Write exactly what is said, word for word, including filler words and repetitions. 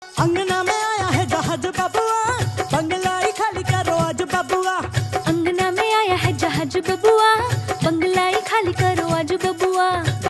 अंगना में आया है जहाज बबुआ, बंगला ही खाली करो आज बबुआ। अंगना में आया है जहाज बबुआ, बंगला ही खाली करो आज बबुआ।